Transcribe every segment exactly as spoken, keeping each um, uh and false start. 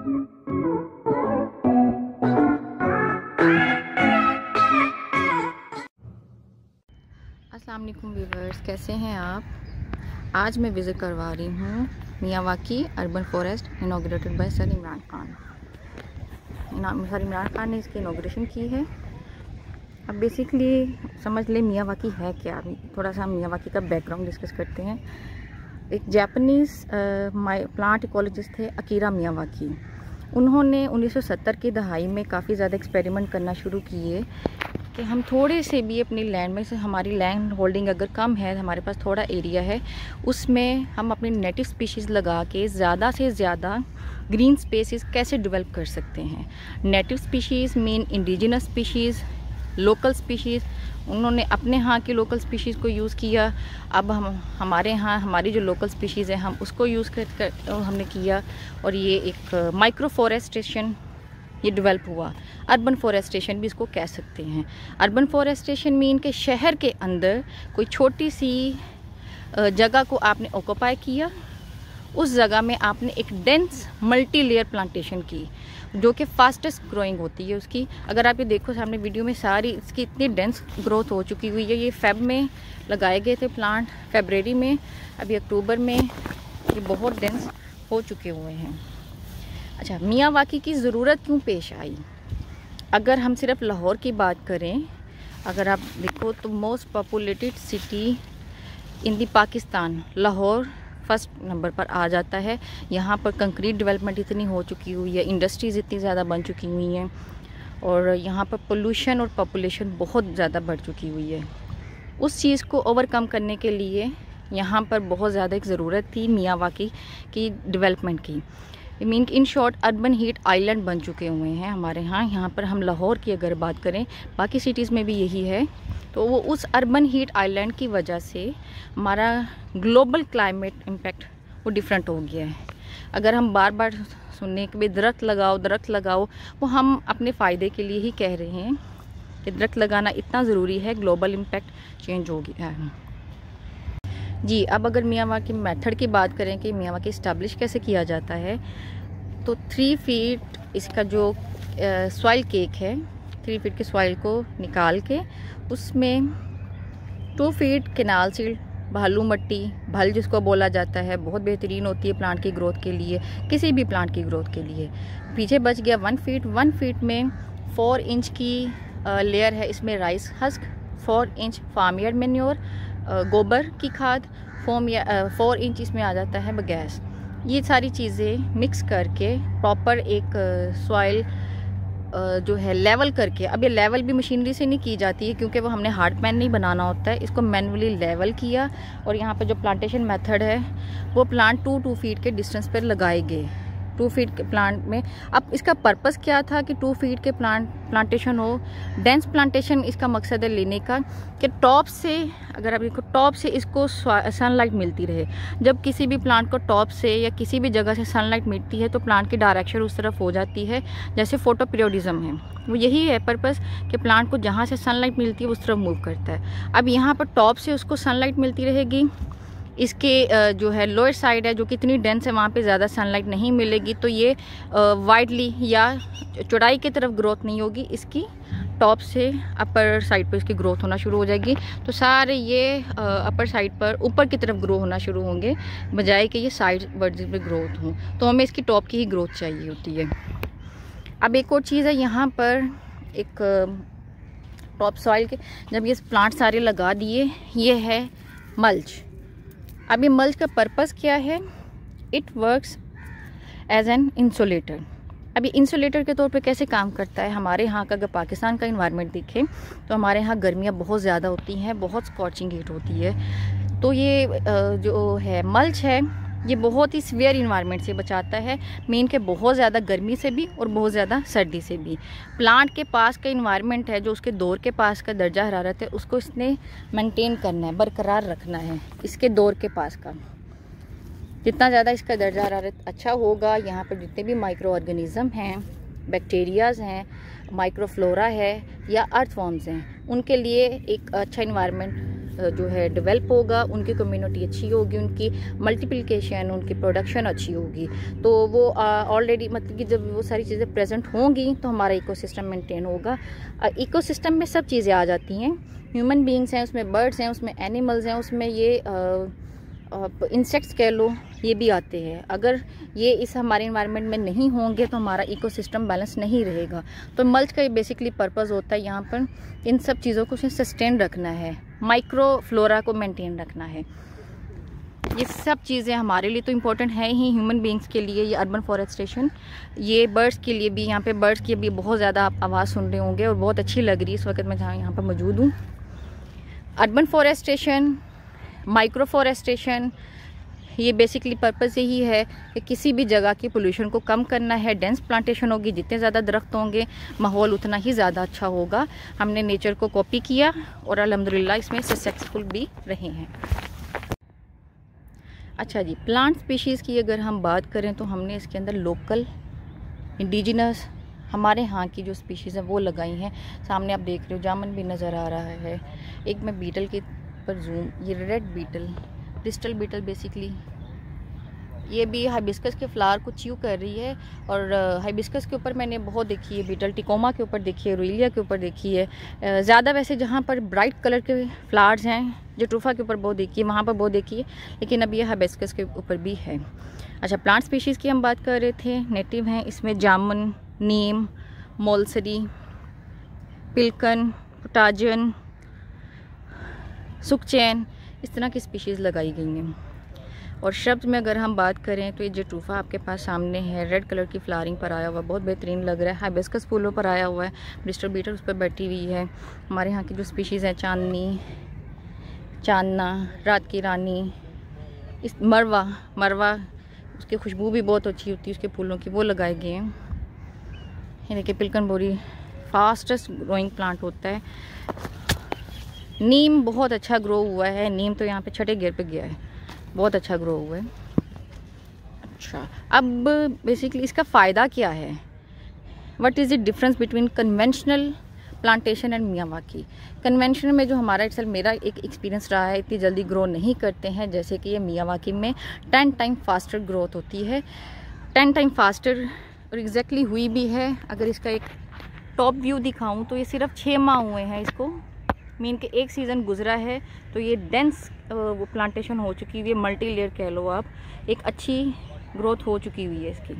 अस्सलाम वालेकुम व्यूवर्स, कैसे हैं आप। आज मैं विज़िट करवा रही हूँ Miyawaki urban forest inaugurated by sir Imran Khan. Sir Imran Khan ने इसकी इनॉग्रेशन की है। अब बेसिकली समझ ले मियावाकी है क्या। थोड़ा सा मियावाकी का बैकग्राउंड डिस्कस करते हैं। एक जापानीज़ प्लांट इकोलॉजिस्ट थे अकीरा मियावाकी। उन्होंने उन्नीस सौ सत्तर की दहाई में काफ़ी ज़्यादा एक्सपेरिमेंट करना शुरू किए कि हम थोड़े से भी अपनी लैंड में से, हमारी लैंड होल्डिंग अगर कम है, हमारे पास थोड़ा एरिया है, उसमें हम अपनी नेटिव स्पीशीज़ लगा के ज़्यादा से ज़्यादा ग्रीन स्पेसेस कैसे डेवलप कर सकते हैं। Native species mean indigenous species, local species. उन्होंने अपने यहाँ की लोकल स्पीशीज़ को यूज़ किया। अब हम हमारे यहाँ हमारी जो लोकल स्पीशीज़ है हम उसको यूज़ कर, कर हमने किया और ये एक माइक्रो फॉरेस्टेशन ये डेवलप हुआ। अर्बन फॉरेस्टेशन भी इसको कह सकते हैं। अर्बन फॉरेस्टेशन मीन के शहर के अंदर कोई छोटी सी जगह को आपने ऑक्यूपाई किया, उस जगह में आपने एक डेंस मल्टी लेयर प्लांटेशन की जो कि फास्टेस्ट ग्रोइंग होती है उसकी। अगर आप ये देखो सामने वीडियो में, सारी इसकी इतनी डेंस ग्रोथ हो चुकी हुई है। ये फेब में लगाए गए थे प्लांट, फरवरी में, अभी अक्टूबर में ये बहुत डेंस हो चुके हुए हैं। अच्छा, मियावाकी की ज़रूरत क्यों पेश आई। अगर हम सिर्फ लाहौर की बात करें, अगर आप देखो तो most populated city in the Pakistan Lahore first number पर आ जाता है। यहाँ पर कंक्रीट डेवलपमेंट इतनी हो चुकी हुई है, इंडस्ट्रीज़ इतनी ज़्यादा बन चुकी हुई हैं और यहाँ पर पोल्यूशन और पॉपुलेशन बहुत ज़्यादा बढ़ चुकी हुई है। उस चीज़ को ओवरकम करने के लिए यहाँ पर बहुत ज़्यादा एक ज़रूरत थी मियावाकी की डेवलपमेंट की। Mean in short urban heat island बन चुके हुए हैं हमारे यहाँ। यहाँ पर हम लाहौर की अगर बात करें, बाकी सिटीज़ में भी यही है, तो वो उस अर्बन हीट आइलैंड की वजह से हमारा ग्लोबल क्लाइमेट इम्पैक्ट वो डिफरेंट हो गया है। अगर हम बार बार सुनने के भी दरख्त लगाओ दरख्त लगाओ, वो हम अपने फ़ायदे के लिए ही कह रहे हैं कि दरख्त लगाना इतना ज़रूरी है, ग्लोबल इम्पैक्ट चेंज हो गया है जी। अब अगर मियावाकी मेथड की बात करें कि मियावाकी इस्टेब्लिश कैसे किया जाता है, तो थ्री फीट इसका जो सॉइल केक है, थ्री फीट के सॉइल को निकाल के उसमें टू फीट केनाल सीड, भालू मट्टी, भल जिसको बोला जाता है, बहुत बेहतरीन होती है प्लांट की ग्रोथ के लिए, किसी भी प्लांट की ग्रोथ के लिए। पीछे बच गया वन फीट वन फीट में फोर इंच की लेयर है, इसमें rice husk, four inch farm yard manure, गोबर की खाद, फोम या फोर इंच इसमें आ जाता है बगैस। ये सारी चीज़ें मिक्स करके प्रॉपर एक सॉइल जो है लेवल करके, अब ये लेवल भी मशीनरी से नहीं की जाती है क्योंकि वो हमने हार्ड पैन नहीं बनाना होता है, इसको मैनुअली लेवल किया। और यहाँ पे जो प्लांटेशन मेथड है वो प्लांट टू टू फीट के डिस्टेंस पर लगाए गए, टू फीट के प्लांट में। अब इसका पर्पस क्या था कि टू फीट के प्लांट प्लांटेशन हो। डेंस प्लांटेशन इसका मकसद है लेने का कि टॉप से, अगर आप देखो टॉप से इसको सनलाइट मिलती रहे। जब किसी भी प्लांट को टॉप से या किसी भी जगह से सनलाइट मिलती है तो प्लांट की डायरेक्शन उस तरफ हो जाती है, जैसे फोटो पीरियोडिज्म है, वो यही है पर्पस कि प्लांट को जहाँ से सनलाइट मिलती है उस तरफ मूव करता है। अब यहाँ पर टॉप से उसको सनलाइट मिलती रहेगी, इसके जो है लोअर साइड है जो कि इतनी डेंस है, वहाँ पे ज़्यादा सनलाइट नहीं मिलेगी, तो ये वाइडली या चौड़ाई की तरफ ग्रोथ नहीं होगी, इसकी टॉप से अपर साइड पर इसकी ग्रोथ होना शुरू हो जाएगी। तो सारे ये अपर साइड पर ऊपर की तरफ ग्रो होना शुरू होंगे, बजाय कि ये साइड वर्ड पर ग्रोथ हों। तो हमें इसकी टॉप की ही ग्रोथ चाहिए होती है। अब एक और चीज़ है यहाँ पर, एक टॉप सॉइल के जब ये प्लांट सारे लगा दिए, ये है मल्च। अभी मल्च का पर्पस क्या है, it works as an insulator. अभी इंसुलेटर के तौर पे कैसे काम करता है, हमारे यहाँ का अगर पाकिस्तान का इन्वायरमेंट देखें तो हमारे यहाँ गर्मियाँ बहुत ज़्यादा होती हैं, बहुत स्कॉचिंग हीट होती है। तो ये जो है मल्च है, ये बहुत ही सीवियर इन्वायरमेंट से बचाता है, मीन के बहुत ज़्यादा गर्मी से भी और बहुत ज़्यादा सर्दी से भी। प्लांट के पास का इन्वायरमेंट है जो उसके दौर के पास का दर्जा हरारत है, उसको इसने मेंटेन करना है, बरकरार रखना है। इसके दौर के पास का जितना ज़्यादा इसका दर्जा हरारत अच्छा होगा, यहाँ पर जितने भी माइक्रो ऑर्गेनिज़म हैं, बैक्टीरियाज़ हैं, माइक्रोफ्लोरा है या अर्थवॉर्म्स हैं, उनके लिए एक अच्छा इन्वायरमेंट जो है डेवलप होगा, उनकी कम्युनिटी अच्छी होगी, उनकी मल्टीप्लिकेशन, उनकी प्रोडक्शन अच्छी होगी, तो वो ऑलरेडी मतलब कि जब वो सारी चीज़ें प्रेजेंट होंगी तो हमारा इकोसिस्टम मेंटेन होगा। इकोसिस्टम में सब चीज़ें आ जाती हैं, ह्यूमन बीइंग्स हैं उसमें, बर्ड्स हैं उसमें, एनिमल्स हैं उसमें, ये इंसेक्ट्स कह लो, ये भी आते हैं। अगर ये इस हमारे इन्वायरमेंट में नहीं होंगे तो हमारा इकोसिस्टम बैलेंस नहीं रहेगा। तो मल्च का ये बेसिकली पर्पस होता है यहाँ पर इन सब चीज़ों को सस्टेन रखना है, माइक्रो फ्लोरा को मेंटेन रखना है। ये सब चीज़ें हमारे लिए तो इम्पोर्टेंट है ही, ह्यूमन बीइंग्स के लिए ये अर्बन फॉरेस्टेशन, ये बर्ड्स के लिए भी। यहाँ पे बर्ड्स की भी बहुत ज़्यादा आप आवाज़ सुन रहे होंगे और बहुत अच्छी लग रही है इस वक्त मैं जहाँ यहाँ पर मौजूद हूँ। अर्बन फॉरेस्टेशन, माइक्रो फॉरेस्टेशन, ये बेसिकली पर्पस यही है कि किसी भी जगह की पोल्यूशन को कम करना है। डेंस प्लांटेशन होगी, जितने ज़्यादा दरख्त होंगे माहौल उतना ही ज़्यादा अच्छा होगा। हमने नेचर को कॉपी किया और अल्हम्दुलिल्लाह इसमें सक्सेसफुल भी रहे हैं। अच्छा जी, प्लांट स्पीशीज़ की अगर हम बात करें तो हमने इसके अंदर लोकल, इंडिजिनस, हमारे यहाँ की जो स्पीशीज़ हैं वो लगाई हैं। सामने आप देख रहे हो जामुन भी नज़र आ रहा है। एक मैं बीटल के पर जूम, ये red beetle, crystal beetle basically, ये भी हाइबिस्कस के फ्लावर को च्यू कर रही है। और हाइबिस्कस के ऊपर मैंने बहुत देखी है बीटल, टिकोमा के ऊपर देखी है, रोइलिया के ऊपर देखी है। ज़्यादा वैसे जहाँ पर ब्राइट कलर के फ्लावर्स हैं, जेट्रूफा के ऊपर बहुत देखी है, वहाँ पर बहुत देखी है, लेकिन अभी ये हाइबिस्कस के ऊपर भी है। अच्छा, प्लांट स्पीशीज़ की हम बात कर रहे थे, नेटिव हैं इसमें जामुन, नीम, मोलसरी, पिलकन, पोटाजन, सुकचैन, इस तरह की स्पीशीज़ लगाई गई हैं। और शब्द में अगर हम बात करें तो ये जेट्रूफा आपके पास सामने है, रेड कलर की फ्लावरिंग पर आया हुआ, बहुत बेहतरीन लग रहा है। हाइबिस्कस फूलों पर आया हुआ है, ब्रिस्टल बीटल उस पर बैठी हुई है। हमारे यहाँ की जो स्पीशीज़ हैं, चांदनी, चांदना, रात की रानी, इस मरवा, मरवा उसकी खुशबू भी बहुत अच्छी होती है उसके फूलों की, वो लगाए गए हैं। ये देखिए पिलकन बोरी फास्टेस्ट ग्रोइंग प्लांट होता है। नीम बहुत अच्छा ग्रो हुआ है, नीम तो यहाँ पे छठे गियर पे गया है, बहुत अच्छा ग्रो हुआ है। अच्छा, अब बेसिकली इसका फ़ायदा क्या है, what is the difference between conventional plantation and Miyawaki. Conventional में जो हमारा इट्सल मेरा एक एक्सपीरियंस रहा है, इतनी जल्दी ग्रो नहीं करते हैं जैसे कि ये मियावाकी में टेन टाइम फास्टर ग्रोथ होती है, टेन टाइम फास्टर, और एग्जैक्टली हुई भी है। अगर इसका एक टॉप व्यू दिखाऊं तो ये सिर्फ छः माह हुए हैं इसको, मीन के एक सीज़न गुजरा है, तो ये डेंस वो प्लांटेशन हो चुकी हुई है, मल्टी लेयर कह लो आप, एक अच्छी ग्रोथ हो चुकी हुई है इसकी।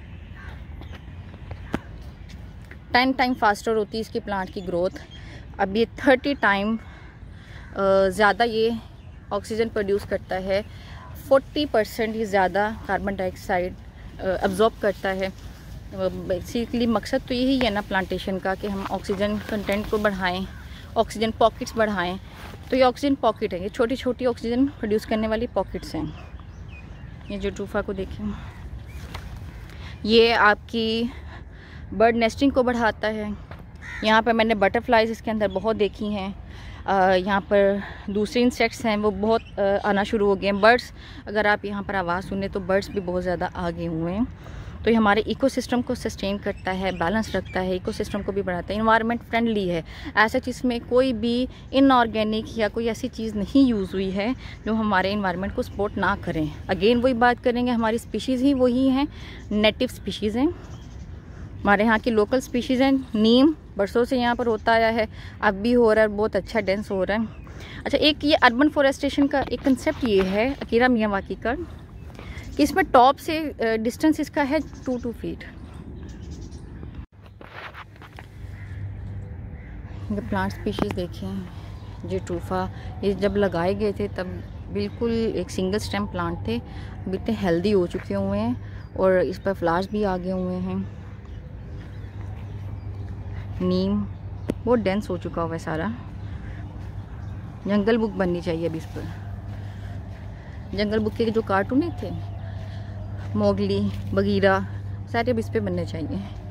टेन टाइम फास्टर होती है इसकी प्लांट की ग्रोथ। अब ये थर्टी टाइम ज़्यादा ये ऑक्सीजन प्रोड्यूस करता है, फोर्टी परसेंट ही ज़्यादा कार्बन डाइऑक्साइड अब्जॉर्ब करता है। बेसिकली मकसद तो यही है ना प्लांटेशन का कि हम ऑक्सीजन कंटेंट को बढ़ाएं, ऑक्सीजन पॉकेट्स बढ़ाएं। तो ये ऑक्सीजन पॉकेट है, ये छोटी छोटी ऑक्सीजन प्रोड्यूस करने वाली पॉकेट्स हैं। ये जेट्रूफा को देखें, ये आपकी बर्ड नेस्टिंग को बढ़ाता है। यहाँ पर मैंने बटरफ्लाइज इसके अंदर बहुत देखी हैं। यहाँ पर दूसरे इंसेक्ट्स हैं वो बहुत आना शुरू हो गए हैं। बर्ड्स, अगर आप यहाँ पर आवाज़ सुने तो बर्ड्स भी बहुत ज़्यादा आगे हुए हैं। तो ये हमारे इकोसिस्टम को सस्टेन करता है, बैलेंस रखता है, इकोसिस्टम को भी बढ़ाता है, इन्वायरमेंट फ्रेंडली है। ऐसा चीज़ में कोई भी इनऑर्गेनिक या कोई ऐसी चीज़ नहीं यूज़ हुई है जो हमारे इन्वायरमेंट को सपोर्ट ना करें। अगेन वही बात करेंगे, हमारी स्पीशीज़ ही वही हैं, नेटिव स्पीशीज़ हैं, हमारे यहाँ की लोकल स्पीशीज़ हैं। नीम बरसों से यहाँ पर होता आया है, अब भी हो रहा है, बहुत अच्छा डेंस हो रहा है। अच्छा, एक ये अर्बन फॉरेस्टेशन का एक कंसेप्ट ये है अकीरा मियावाकी का कि इसमें टॉप से डिस्टेंस इसका है टू टू फीट। ये प्लांट स्पीशीज़ देखें, जेट्रूफा, ये जब लगाए गए थे तब बिल्कुल एक सिंगल स्टेम प्लांट थे, अभी इतने हेल्दी हो चुके हुए हैं और इस पर फ्लावर्स भी आगे हुए हैं। नीम बहुत डेंस हो चुका हुआ है सारा, जंगल बुक बननी चाहिए अभी इस पर। जंगल बुक के जो कार्टून थे, मोगली, बगीरा, सारे अब इस पर बनने चाहिए।